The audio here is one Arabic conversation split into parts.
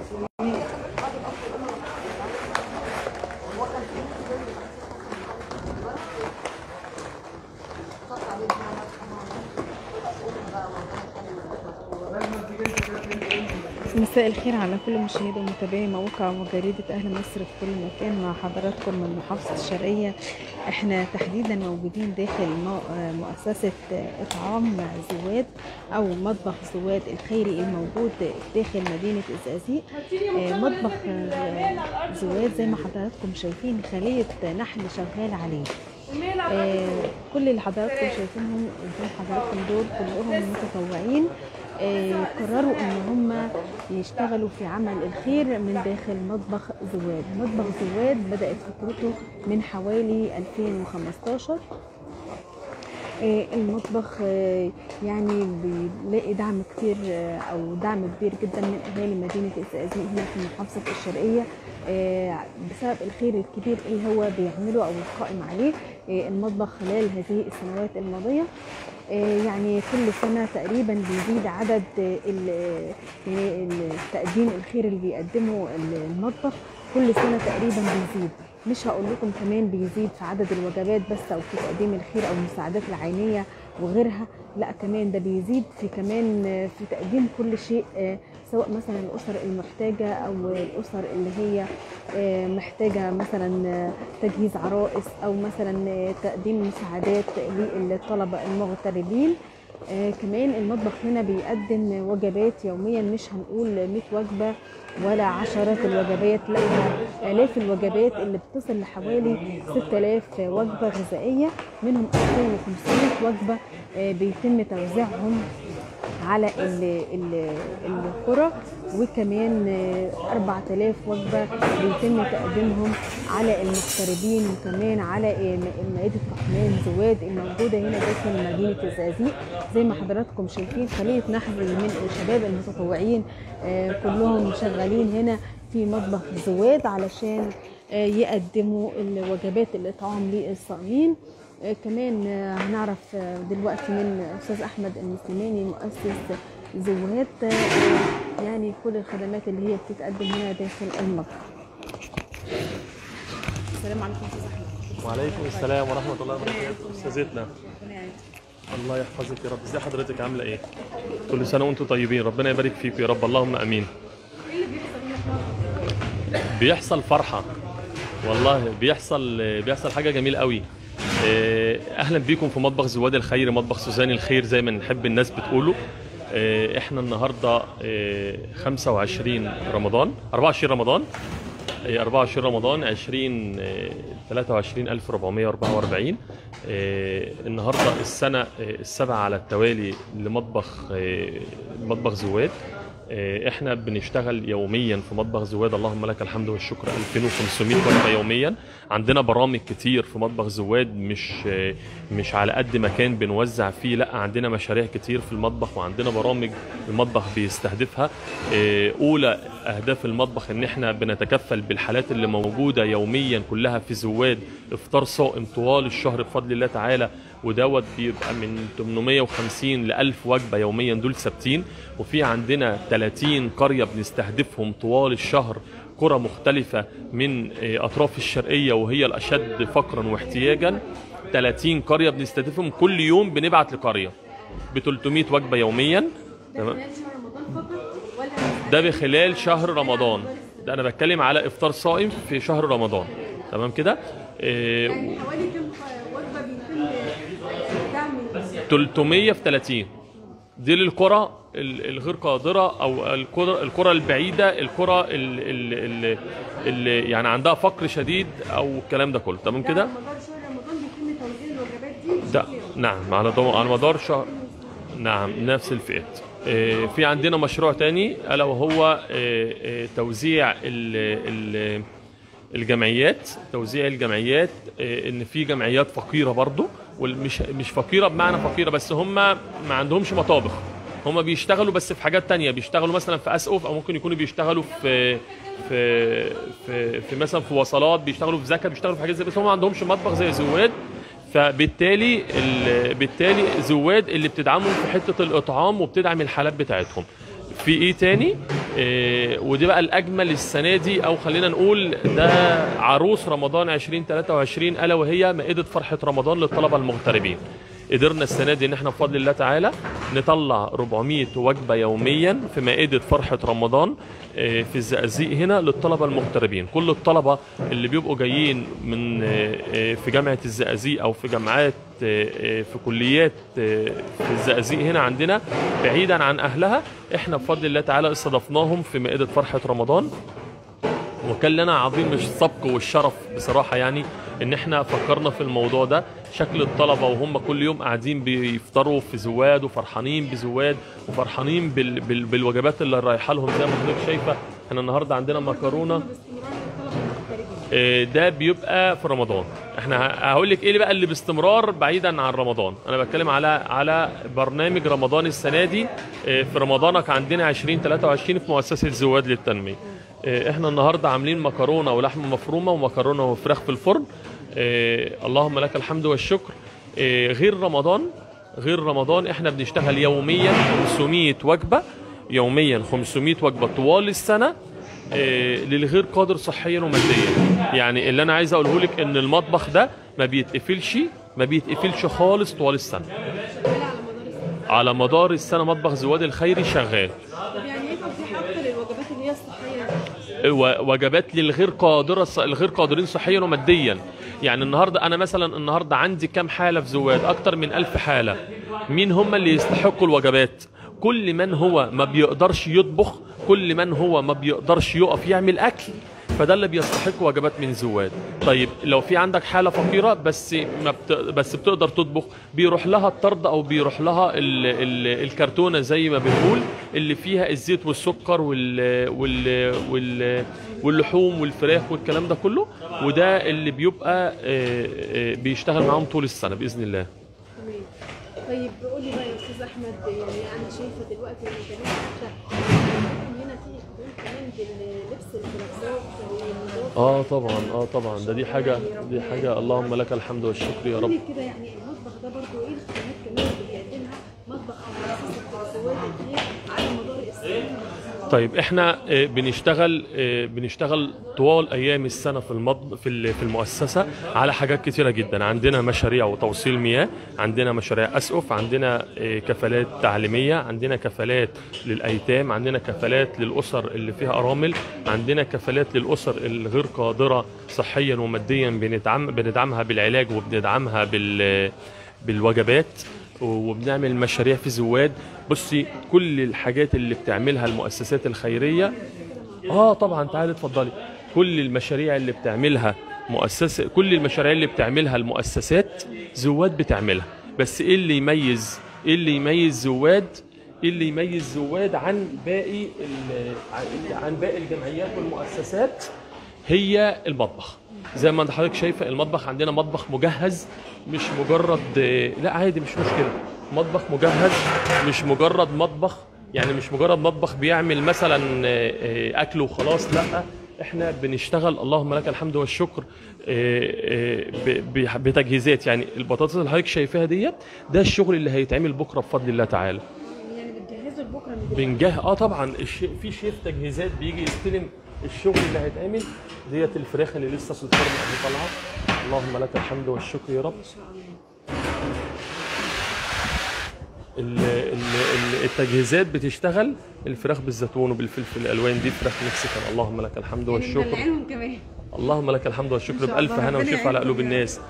مساء الخير على كل مشاهدي ومتابعي موقع وجريدة أهل مصر في كل مكان. مع حضراتكم من محافظة الشرقية. احنا تحديدا موجودين داخل مؤسسة إطعام زواد أو مطبخ زواد الخيري الموجود داخل مدينة الزقازيق. مطبخ زواد زي ما حضراتكم شايفين خلية نحل شغال عليه. كل اللي حضراتكم شايفينهم قدام حضراتكم دول كلهم متطوعين قرروا ان هم يشتغلوا في عمل الخير من داخل مطبخ زواد. مطبخ زواد بدأت فكرته من حوالي 2015. المطبخ يعني بيلاقي دعم كتير او دعم كبير جدا من اهالي مدينه الزقازيق هنا في محافظه الشرقيه بسبب الخير الكبير اللي هو بيعمله او القائم عليه المطبخ خلال هذه السنوات الماضيه. يعني كل سنه تقريبا بيزيد عدد التقديم الخير اللي بيقدمه المطبخ، كل سنه تقريبا بيزيد. مش هقول لكم كمان بيزيد في عدد الوجبات بس او في تقديم الخير او المساعدات العينيه وغيرها، لا كمان ده بيزيد في كمان في تقديم كل شيء، سواء مثلا الاسر المحتاجه او الاسر اللي هي محتاجه مثلا تجهيز عرائس او مثلا تقديم مساعدات للطلبه المغتربين. كمان المطبخ هنا بيقدم وجبات يوميا، مش هنقول 100 وجبه ولا عشرات الوجبات، لا آلاف الوجبات اللي بتصل لحوالي 6000 وجبه غذائيه، منهم 2500 وجبه بيتم توزيعهم على القرى، وكمان 4000 وجبه بيتم تقديمهم على المغتربين، وكمان على مائده رحمن زواد الموجوده هنا داخل مدينه الزقازيق. زي ما حضراتكم شايفين خليه نحل من الشباب المتطوعين كلهم شغالين هنا في مطبخ زواد علشان يقدموا الوجبات الاطعام للصائمين. كمان هنعرف دلوقتي من استاذ احمد المسلماني مؤسس زواد يعني كل الخدمات اللي هي بتتقدم هنا داخل المطبخ. السلام عليكم استاذ احمد. وعليكم السلام ورحمه الله وبركاته. استاذتنا الله يحفظك يا رب. ازي حضرتك، عامله ايه؟ كل سنه وانتم طيبين، ربنا يبارك فيكم يا رب، اللهم امين. ايه اللي بيحصل هنا في المطبخ؟ بيحصل فرحه والله، بيحصل حاجه جميله قوي. اهلا بيكم في مطبخ زواد الخير، مطبخ سوزان الخير زي ما نحب الناس بتقوله. احنا النهارده 25 رمضان 24 رمضان 24 رمضان 23/1444. النهارده السنه السابعه على التوالي لمطبخ زواد. احنا بنشتغل يوميا في مطبخ زواد، اللهم لك الحمد والشكر، 2500 وجبه يوميا. عندنا برامج كتير في مطبخ زواد، مش على قد مكان بنوزع فيه، لا عندنا مشاريع كتير في المطبخ، وعندنا برامج المطبخ بيستهدفها. اولى اهداف المطبخ ان احنا بنتكفل بالحالات اللي موجوده يوميا كلها في زواد افطار صائم طوال الشهر بفضل الله تعالى، ودوت بيبقى من 850 ل 1000 وجبه يوميا، دول ثابتين. وفي عندنا 30 قريه بنستهدفهم طوال الشهر، قرى مختلفه من اطراف الشرقيه وهي الاشد فقرا واحتياجا. 30 قريه بنستهدفهم، كل يوم بنبعت لقريه ب 300 وجبه يوميا. تمام. ده خلال شهر رمضان فقط ولا ده بخلال شهر رمضان؟ ده انا بتكلم على افطار صائم في شهر رمضان، تمام كده. يعني حوالي كم وجبه بيتم دعم 300 في 30 دي للقرى الغير قادره او القرى البعيده، القرى اللي يعني عندها فقر شديد او الكلام ده كله، تمام كده. على مدار شهر رمضان بيتم توزيع الوجبات دي ده نعم على مدار شهر، نعم نفس الفئات. في عندنا مشروع تاني الا وهو توزيع الجمعيات. توزيع الجمعيات، ان في جمعيات فقيره برضو، مش فقيره بمعنى فقيره بس هم ما عندهمش مطابخ، هم بيشتغلوا بس في حاجات تانية، بيشتغلوا مثلا في اسقف، او ممكن يكونوا بيشتغلوا في مثلا في وصلات، بيشتغلوا في زكاه، بيشتغلوا في حاجات زي، بس هم ما عندهمش مطبخ زي زواد. فبالتالي زواد اللي بتدعمهم في حته الاطعام وبتدعم الحالات بتاعتهم. في ايه تاني؟ ودي بقى الاجمل السنه دي، او خلينا نقول ده عروس رمضان 2023، الا وهي مائده فرحه رمضان للطلبه المغتربين. قدرنا السنه دي ان احنا بفضل الله تعالى نطلع 400 وجبه يوميا في مائده فرحه رمضان في الزقازيق هنا للطلبه المغتربين. كل الطلبه اللي بيبقوا جايين من في جامعه الزقازيق او في جامعات في كليات في الزقازيق هنا عندنا بعيدا عن اهلها، احنا بفضل الله تعالى استضفناهم في مائده فرحه رمضان. وكان لنا عظيم السبق والشرف بصراحه يعني ان احنا فكرنا في الموضوع ده. شكل الطلبه وهم كل يوم قاعدين بيفطروا في زواد وفرحانين بزواد وفرحانين بالوجبات اللي رايحه لهم. زي ما حضرتك شايفه احنا النهارده عندنا مكرونه، ده بيبقى في رمضان. احنا هقول لك ايه بقى اللي باستمرار بعيدا عن رمضان. انا بتكلم على برنامج رمضان السنه دي في رمضانك عندنا 2023 في مؤسسه زواد للتنميه. احنا النهارده عاملين مكرونه ولحمه مفرومه ومكرونه وفراخ في الفرن. اللهم لك الحمد والشكر. غير رمضان احنا بنشتغل يوميا 500 وجبه، يوميا 500 وجبه طوال السنه للغير قادر صحيا وماديا. يعني اللي انا عايز اقوله لك ان المطبخ ده ما بيتقفلش خالص طوال السنه. على مدار السنه مطبخ زواد الخيري شغال. طب يعني ايه توضيح اكتر للوجبات اللي هي الصحيه؟ وجبات الغير قادرين صحيا وماديا. يعني انا مثلا عندي كام حاله في زواد؟ اكتر من 1000 حاله. مين هم اللي يستحقوا الوجبات؟ كل من هو ما بيقدرش يطبخ، كل من هو ما بيقدرش يقف يعمل اكل، فده اللي بيستحق وجبات من زواد. طيب لو في عندك حاله فقيره بس بتقدر تطبخ، بيروح لها الطرد او بيروح لها الكرتونه زي ما بنقول اللي فيها الزيت والسكر واللحوم والفراخ والكلام ده كله، وده اللي بيبقى بيشتغل معاهم طول السنه باذن الله. طيب قولي بقى يا استاذ احمد، يعني انا شايفه دلوقتي ان كمان حتى هنا في حلول كمان باللبس الكلاسات طبعا ده دي حاجه اللهم لك الحمد والشكر يا رب. قولي كده يعني المطبخ ده برضه ايه الخدمات كمان اللي بيقدمها مطبخ او مؤسسه زواد الخير على مدار السنه؟ طيب احنا بنشتغل طوال ايام السنه في المؤسسه على حاجات كتيره جدا. عندنا مشاريع وتوصيل مياه، عندنا مشاريع اسقف، عندنا كفالات تعليميه، عندنا كفالات للايتام، عندنا كفالات للاسر اللي فيها ارامل، عندنا كفالات للاسر الغير قادره صحيا وماديا بندعمها بالعلاج وبندعمها بالوجبات، وبنعمل مشاريع في زواد. بصي كل الحاجات اللي بتعملها المؤسسات الخيريه طبعا تعالي اتفضلي. كل المشاريع اللي بتعملها المؤسسات زواد بتعملها. بس ايه اللي يميز زواد عن باقي الجمعيات والمؤسسات؟ هي المطبخ. زي ما حضرتك شايفه المطبخ عندنا مطبخ مجهز، مش مجرد لا عادي مش مشكله، مطبخ مجهز مش مجرد مطبخ، يعني مش مجرد مطبخ بيعمل مثلا اكل وخلاص. لا احنا بنشتغل اللهم لك الحمد والشكر بتجهيزات. يعني البطاطس اللي حضرتك شايفاها ديت ده الشغل اللي هيتعمل بكره بفضل الله تعالى. يعني بتجهزوا لبكره؟ بنجهز طبعا. في شيف تجهيزات بيجي يستلم الشغل اللي هيتعمل. ديت الفراخ اللي لسه في الفرن اللي طالعه. اللهم لك الحمد والشكر يا رب. ما شاء الله. التجهيزات بتشتغل. الفراخ بالزيتون وبالفلفل الالوان دي فراخ مكسيكان. اللهم لك الحمد والشكر. كمان. اللهم لك الحمد والشكر بألف هنا وشفا على قلوب الناس.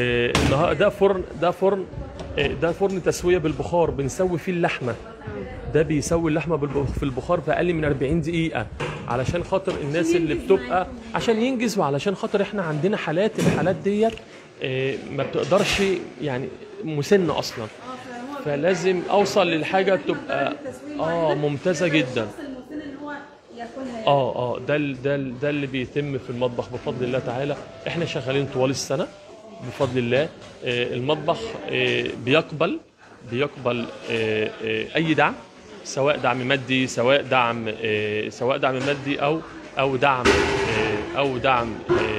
ده فرن تسويه بالبخار، بنسوي فيه اللحمه. ده بيسوي اللحمه في البخار في اقل من 40 دقيقه علشان خاطر الناس اللي بتبقى عشان ينجز، وعلشان خاطر احنا عندنا الحالات ديت ما بتقدرش يعني مسنه اصلا، فلازم اوصل للحاجه تبقى ممتازه جدا. ده اللي بيتم في المطبخ بفضل الله تعالى. احنا شغالين طوال السنه بفضل الله. المطبخ بيقبل اي دعم، سواء دعم مادي، سواء دعم مادي او دعم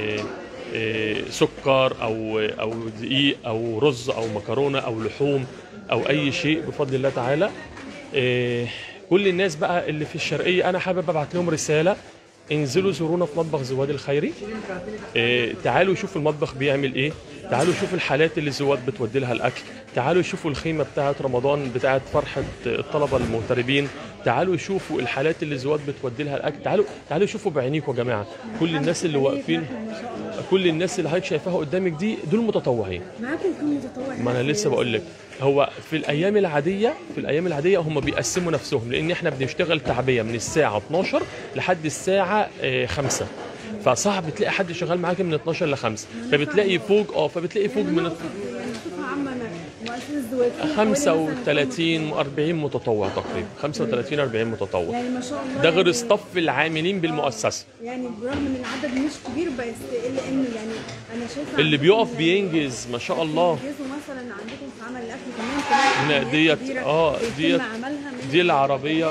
سكر او دقيق او رز او مكرونه او لحوم او اي شيء بفضل الله تعالى. كل الناس بقى اللي في الشرقيه انا حابب ابعت لهم رساله: انزلوا زورونا في مطبخ زواد الخيري. تعالوا شوفوا المطبخ بيعمل ايه، تعالوا شوفوا الحالات اللي زواد بتودي لها الاكل، تعالوا شوفوا الخيمه بتاعه رمضان بتاعه فرحه الطلبه المغتربين، تعالوا شوفوا الحالات اللي زواد بتودي لها الاكل، تعالوا شوفوا بعينيكم يا جماعه. كل الناس اللي واقفين، كل الناس اللي حضرتك شايفاها قدامك دي دول متطوعين. معاكم كم متطوع؟ ما انا لسه بقول لك، هو في الايام العاديه هم بيقسموا نفسهم، لان احنا بنشتغل تعبيه من الساعه 12 لحد الساعه 5، فصعب تلاقي حد شغال معاك من 12 ل 5، فبتلاقي فوق من 35 40 متطوع تقريبا، 35 40 متطوع. يعني ما شاء الله، ده غير الصف العاملين بالمؤسسه. يعني برغم ان العدد مش كبير بس الا انه يعني انا شايفه اللي بيقف بينجز ما شاء الله. بينجزوا مثلا عندكم في عمل الاكل كمان دي العربيه.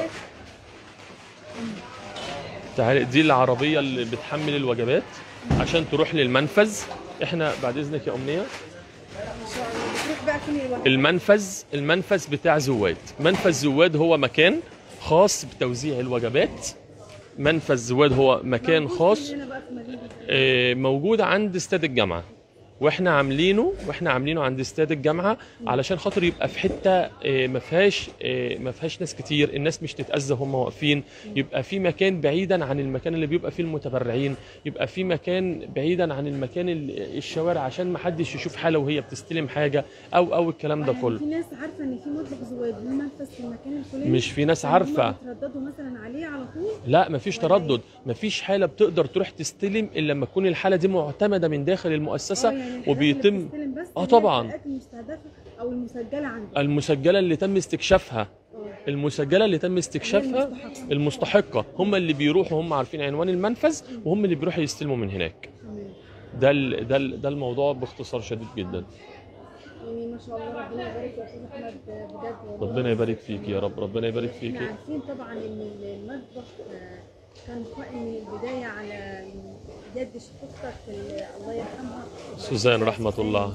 تعالي، دي العربيه اللي بتحمل الوجبات عشان تروح للمنفذ. احنا بعد اذنك يا امنيه، ما شاء الله بتروح بقى فين المنفذ بتاع زواد. منفذ زواد هو مكان خاص بتوزيع الوجبات. منفذ زواد هو مكان خاص موجود عند استاد الجامعه، واحنا عاملينه عند استاد الجامعه علشان خاطر يبقى في حته ما فيهاش ناس كتير، الناس مش تتاذى هم واقفين، يبقى في مكان بعيدا عن المكان اللي بيبقى فيه المتبرعين، يبقى في مكان بعيدا عن المكان الشوارع عشان ما حدش يشوف حاله وهي بتستلم حاجه او الكلام ده كله. في ناس عارفه ان في مطبخ زواد المنفذ في المكان الفلاني، مش في ناس عارفه، بيترددوا مثلا عليه على طول. لا مفيش تردد، مفيش حاله بتقدر تروح تستلم الا لما تكون الحاله دي معتمده من داخل المؤسسه. يعني وبيتم طبعا المستهدفه او المسجله عندك، المسجله اللي تم استكشافها، المستحقه هم اللي بيروحوا، هم عارفين عنوان المنفذ وهم اللي بيروحوا يستلموا من هناك. ده الموضوع باختصار شديد جدا. يعني ما شاء الله، ربنا يبارك يا استاذ احمد بجد. ربنا يبارك فيك يا رب، ربنا يبارك فيك. احنا عارفين طبعا ان المطبخ كان قائم من البدايه على يد شقيقتك الله يرحمها سوزان رحمه الله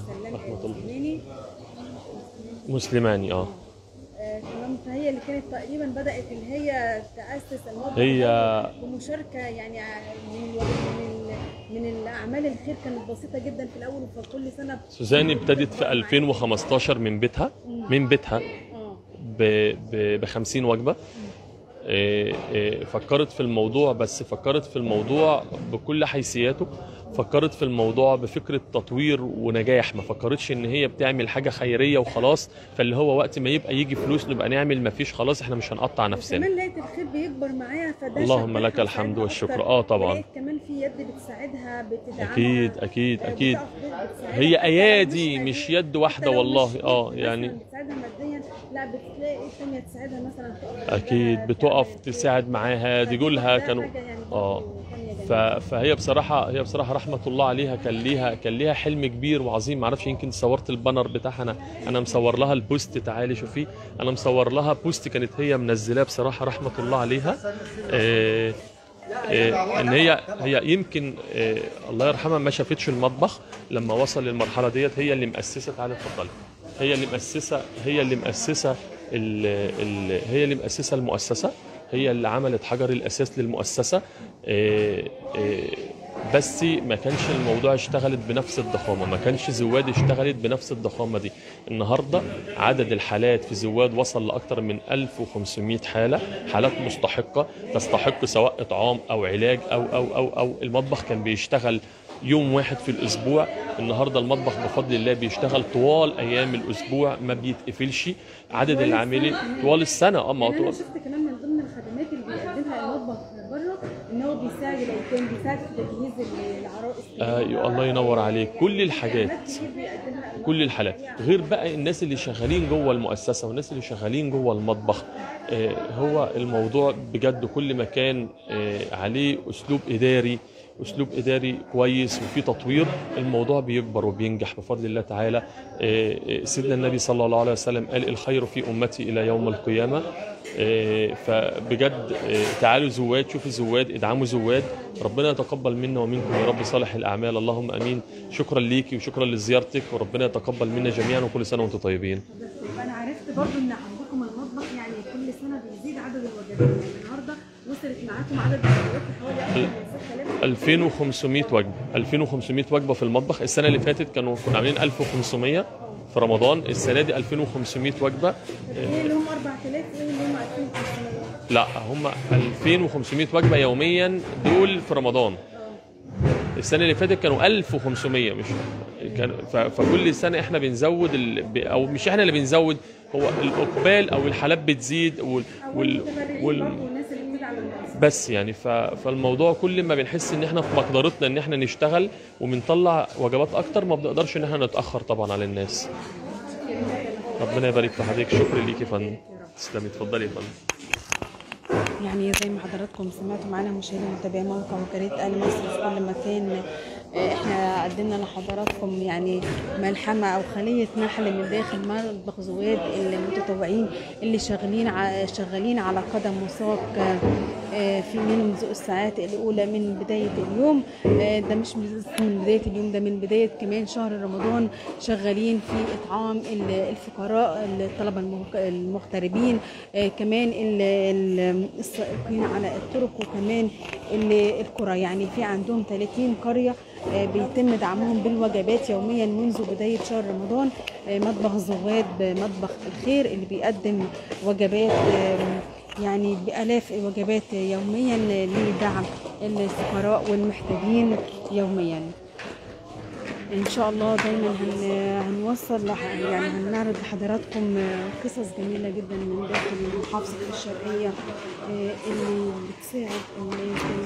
مسلماني. تمام. فهي اللي كانت تقريبا بدات اللي هي تاسس المطبخ بمشاركه يعني من الاعمال الخير كانت بسيطه جدا في الاول، فكل سنه سوزان ابتدت في 2015 من بيتها ب 50 وجبه. فكرت في الموضوع، بس فكرت في الموضوع بكل حيثياته، فكرت في الموضوع بفكرة تطوير ونجاح، ما فكرتش ان هي بتعمل حاجة خيرية وخلاص، فاللي هو وقت ما يبقى يجي فلوس نبقى نعمل، ما فيش خلاص احنا مش هنقطع نفسنا. كمان لقيت الخير بيكبر معايا، فده اللهم لك الحمد والشكر. طبعا كمان في يد بتساعدها بتدعمها. اكيد هي ايادي مش يد واحدة والله. يعني بتساعدها ماديا، لا بتلاقي الثانية تساعدها مثلا اكيد بتقف تساعد معاها، دي جولها كانوا فهي بصراحه رحمه الله عليها كان ليها حلم كبير وعظيم. ما اعرفش، يمكن صورت البانر بتاعها، انا مصور لها البوست، تعالي شوفي، انا مصور لها بوست كانت هي منزلاه بصراحه رحمه الله عليها. ان هي يمكن الله يرحمها ما شافتش المطبخ لما وصل للمرحله ديت. هي اللي مؤسسه، تعالي اتفضلي، هي اللي مؤسسه المؤسسه، هي اللي عملت حجر الاساس للمؤسسه. بس ما كانش الموضوع اشتغلت بنفس الضخامه، ما كانش زواد اشتغلت بنفس الضخامه دي. النهارده عدد الحالات في زواد وصل لاكثر من 1500 حاله، حالات مستحقه تستحق سواء اطعام او علاج او المطبخ كان بيشتغل يوم واحد في الاسبوع. النهارده المطبخ بفضل الله بيشتغل طوال ايام الاسبوع، ما بيتقفلش. عدد العاملين طوال السنه. ما انا شفت كمان من ضمن الخدمات اللي بيقدمها المطبخ بره ان هو بيساعد الايتام، بيساعد في تجهيز العرائس. الله ينور عليك. كل الحالات، غير بقى الناس اللي شغالين جوه المؤسسه والناس اللي شغالين جوه المطبخ. هو الموضوع بجد كل ما كان عليه اسلوب اداري كويس وفي تطوير، الموضوع بيكبر وبينجح بفضل الله تعالى. سيدنا النبي صلى الله عليه وسلم قال الخير في امتي الى يوم القيامه. فبجد تعالوا زواد، شوفوا زواد، ادعموا زواد. ربنا يتقبل منا ومنكم يا رب صالح الاعمال، اللهم امين. شكرا ليكي وشكرا لزيارتك، وربنا يتقبل منا جميعا، وكل سنه وانتم طيبين. انا عرفت برضو ان عندكم المطبخ يعني كل سنه بيزيد عدد النهارده وصلت معاكم عدد الوجبات حوالي 2500 وجبه. 2500 وجبه في المطبخ. السنه اللي فاتت كنا عاملين 1500 في رمضان. السنه دي 2500 وجبه. ايه اللي هم 4000 وايه اللي هم 2500؟ لا، هم 2500 وجبه يوميا دول في رمضان. السنه اللي فاتت كانوا 1500. مش كان فكل سنه احنا بنزود او مش احنا اللي بنزود، هو الاقبال او الحالات بتزيد بس يعني فالموضوع كل ما بنحس ان احنا في مقدرتنا ان احنا نشتغل وبنطلع وجبات اكتر، ما بنقدرش ان احنا نتاخر طبعا على الناس. ربنا يبارك في حضرتك. شكرا ليك يا فندم. تسلمي. اتفضلي يا فندم. يعني زي ما حضراتكم سمعتوا معانا مشاهدي ومتابعي موقع وكالة آل مصر في كل مكان، احنا قدمنا لحضراتكم يعني ملحمه او خليه نحل من داخل مطبخ زواد المتطوعين اللي شغالين على قدم وساق في منذ الساعات الاولى من بدايه اليوم. ده مش من بدايه اليوم، ده من بدايه كمان شهر رمضان، شغالين في اطعام الفقراء، الطلبه المغتربين، كمان السائقين على الطرق، وكمان القرى. يعني في عندهم 30 قريه بيتم دعمهم بالوجبات يوميا منذ بداية شهر رمضان. مطبخ زواد مطبخ الخير اللي بيقدم وجبات يعني بآلاف الوجبات يوميا لدعم الفقراء والمحتاجين يوميا. ان شاء الله دايما هنوصل يعني هنعرض لحضراتكم قصص جميله جدا من داخل محافظه الشرقيه اللي بتساعد الناس